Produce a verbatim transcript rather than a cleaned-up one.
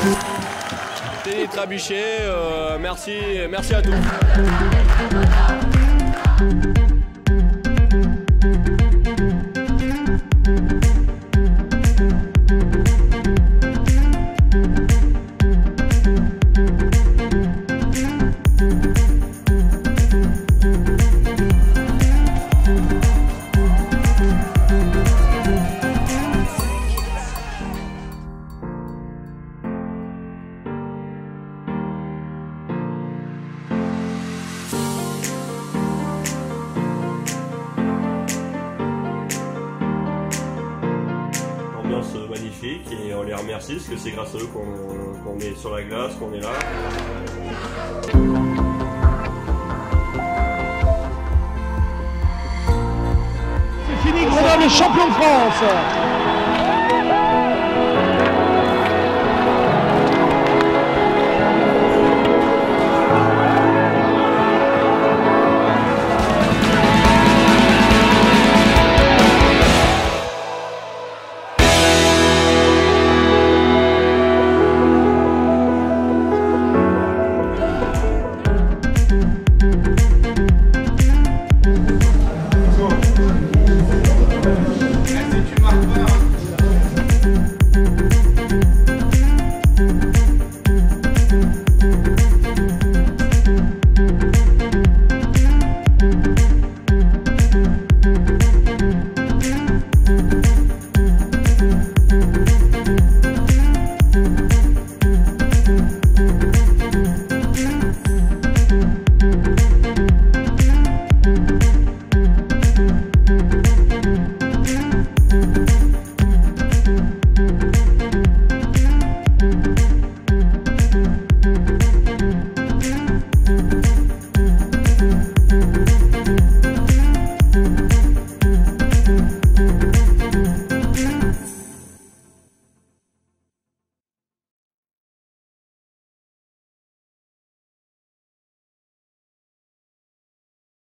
Denis Trébuchet, euh, merci, merci à tous. Magnifique et on les remercie parce que c'est grâce à eux qu'on qu'on est sur la glace, qu'on est là. C'est fini, Grenoble est champion de France.